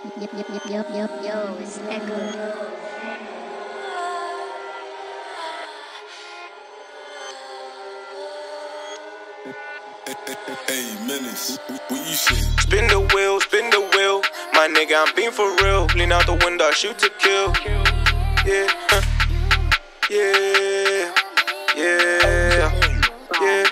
Yo, it's Echo. Hey, Menace, what you say? Spin the wheel, my nigga, I'm being for real. Lean out the window, shoot to kill. Yeah, yeah, yeah, yeah.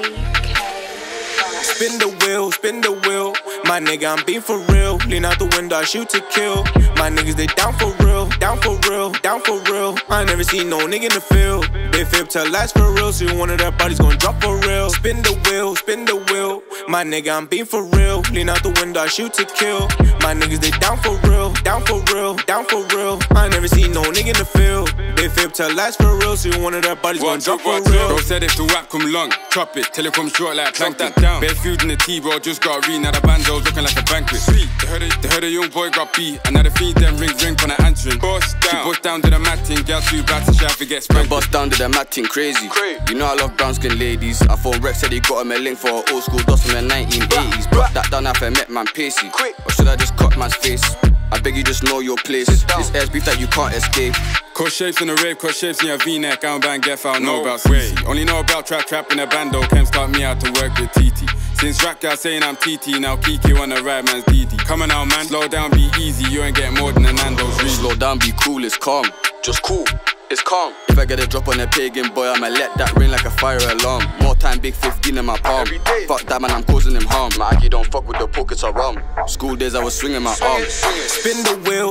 Spin the wheel, my nigga, I'm being for real. Lean out the window, shoot to kill. My niggas, they down for real, down for real, down for real. I ain't never seen no nigga in the field. They flip to last for real, so one of their bodies gon' drop for real. Spin the wheel, my nigga, I'm being for real. Lean out the window, shoot to kill. My niggas, they down for real, down for real, down for real. I ain't never seen no nigga in the field. They flip to last for real, so one of their bodies gon' drop for real. Bro said if the whack come long, chop it till it come short like plankton. Bare food in the tea, bro, just got read. Now the bando's looking like a banquet. Sweet, they heard a young boy got beat, and now they feed them ring on the answering. Bust down, she bust down to the matting, girl too bad to try to get spanked. Bust down to the matting, crazy. You know I love brown skin ladies. I thought Rex said he got him a link for old school dots from the 1980s. Brought that down after I met man Pacey. Or should I just cut man's face? I beg you just know your place. This air's beef that you can't escape. Cut shapes in the rave, cut shapes in your V-neck. I don't bang get out, know about CC. Only know about trap in a bando. Cam start me out to work with TT. Since rap guy saying I'm TT, now Kiki on the right man's DD. Coming out man, slow down, be easy. You ain't getting more than a Nando's really. Slow down, be cool, it's calm. Just cool, it's calm. If I get a drop on a pagan boy, I'ma let that ring like a fire alarm. More time, big 15 in my palm. Fuck that man, I'm causing him harm. My Aki don't fuck with the pockets of rum. School days I was swinging my arms. Spin the wheel,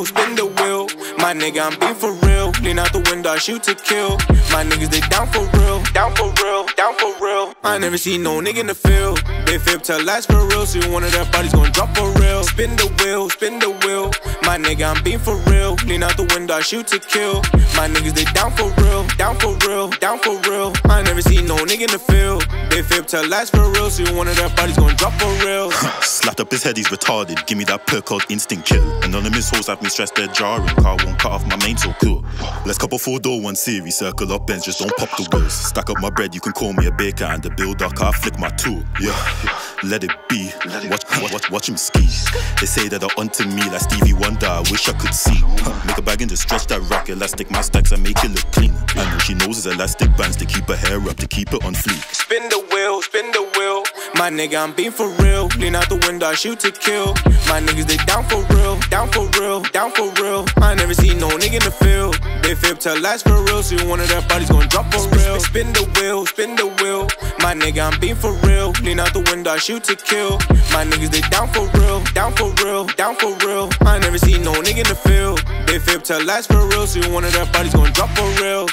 my nigga, I'm being for real. Lean out the window, shoot to kill. My niggas, they down for real, down for real, down for real. I ain't never seen no nigga in the field. They flip to last for real, so one of their bodies gon' drop for real. Spin the wheel, my nigga, I'm being for real. Lean out the window, shoot to kill. My niggas, they down for real, down for real, down for real. I ain't never seen no nigga in the field. They flip to last for real, so one of their bodies gon' drop for real. Slapped up his head, he's retarded. Give me that perk called instinct kill. Anonymous hoes have me stressed, they're jarring. Car won't cut off my main, so cool. Let's couple 4-door, 1 series. Circle up Benz, just don't pop the wheels. Stack up my bread, you can call me a baker. And the builder, car flick my tool. Yeah, let it be. Watch him ski. They say that they're onto me like Stevie Wonder. I wish I could see. Make a bag and just stretch that rack. Elastic my stacks and make it look clean. I know she knows it's elastic bands to keep her hair up, to keep it on fleek. Spin the wheel, my nigga, I'm being for real. Lean out the window, shoot to kill. My niggas, they down for real, down for real, down for real. I ain't never seen no nigga in the field. They flip to last for real, so one of their bodies gon' drop for real. Spin the wheel, my nigga, I'm being for real. Lean out the window, shoot to kill. My niggas, they down for real, down for real, down for real. I ain't never seen no nigga in the field. They flip to last for real, so one of their bodies gon' drop for real.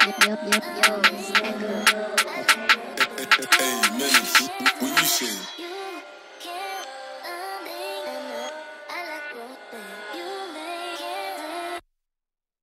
Yo, it's Echo. Hey, Menace, what you say?